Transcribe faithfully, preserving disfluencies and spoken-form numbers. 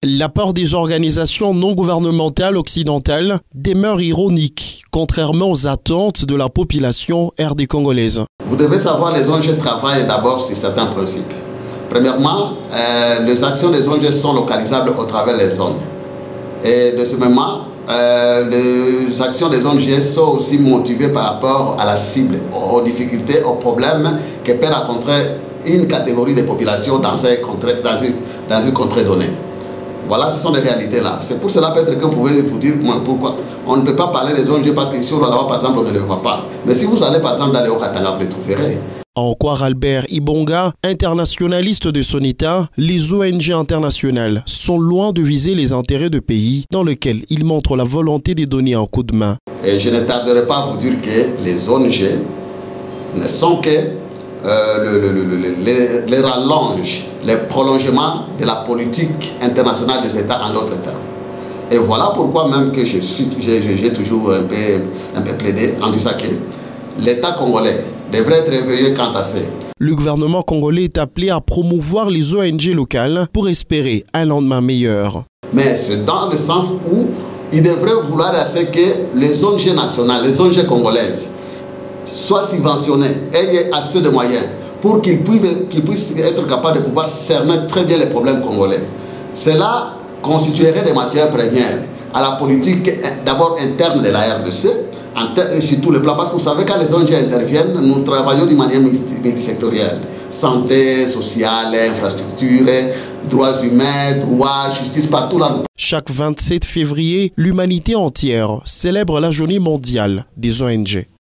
L'apport des organisations non gouvernementales occidentales demeure ironique, contrairement aux attentes de la population R D congolaise. Vous devez savoir, les O N G travaillent d'abord sur certains principes. Premièrement, euh, les actions des O N G sont localisables au travers des zones. Et de ce moment, euh, les actions des O N G sont aussi motivées par rapport à la cible, aux difficultés, aux problèmes que peut rencontrer une catégorie de population dans, un contrée, dans, une, dans une contrée donnée. Voilà, ce sont des réalités là. C'est pour cela peut-être que vous pouvez vous dire pourquoi on ne peut pas parler des O N G parce qu'ici au Lualaba par exemple on ne les voit pas. Mais si vous allez par exemple dans les Haut-Katanga, vous les trouverez. En croire Albert Ibonga, internationaliste de son État, les O N G internationales sont loin de viser les intérêts de pays dans lesquels ils montrent la volonté de donner un coup de main. Et je ne tarderai pas à vous dire que les O N G ne sont que euh, le, le, le, le, les, les rallonges, les prolongements de la politique internationale des États en d'autres termes. Et voilà pourquoi même que je suis, j'ai toujours un peu, un peu plaidé en disant que l'État congolais devrait être réveillé quant à ça. Le gouvernement congolais est appelé à promouvoir les O N G locales pour espérer un lendemain meilleur. Mais c'est dans le sens où il devrait vouloir à ce que les O N G nationales, les O N G congolaises, soient subventionnées, aient assez de moyens pour qu'ils puissent, qu'ils puissent être capables de pouvoir cerner très bien les problèmes congolais. Cela constituerait des matières premières à la politique d'abord interne de la R D C, sur tous les plans, parce que vous savez, quand les O N G interviennent, nous travaillons d'une manière multisectorielle. Santé, sociale, infrastructure, droits humains, droits, justice, partout là. Chaque vingt-sept février, l'humanité entière célèbre la journée mondiale des O N G.